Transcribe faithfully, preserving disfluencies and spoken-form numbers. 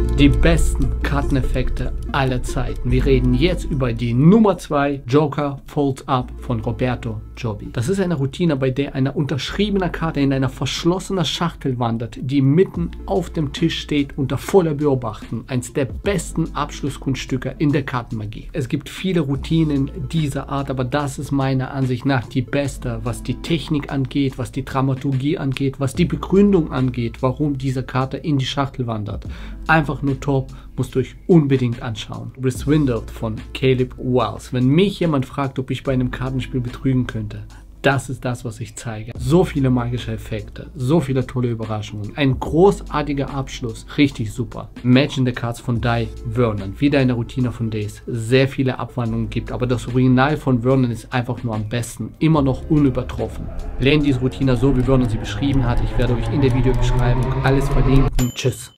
Die besten Karteneffekte aller Zeiten. Wir reden jetzt über die Nummer zwei Joker Folds Up von Roberto Giobbi. Das ist eine Routine, bei der eine unterschriebene Karte in einer verschlossenen Schachtel wandert, die mitten auf dem Tisch steht unter voller Beobachtung. Eins der besten Abschlusskunststücke in der Kartenmagie. Es gibt viele Routinen dieser Art, aber das ist meiner Ansicht nach die beste, was die Technik angeht, was die Dramaturgie angeht, was die Begründung angeht, warum diese Karte in die Schachtel wandert. Einfach nur top, musst du euch unbedingt anschauen. Reswindled von Caleb Wells. Wenn mich jemand fragt, ob ich bei einem Kartenspiel betrügen könnte, das ist das, was ich zeige. So viele magische Effekte, so viele tolle Überraschungen, ein großartiger Abschluss, richtig super. Match in the Cards von Dai Vernon, wieder eine Routine von Days, sehr viele Abwandlungen gibt, aber das Original von Vernon ist einfach nur am besten, immer noch unübertroffen. Lernt diese Routine so, wie Vernon sie beschrieben hat. Ich werde euch in der Videobeschreibung alles verlinken. Tschüss.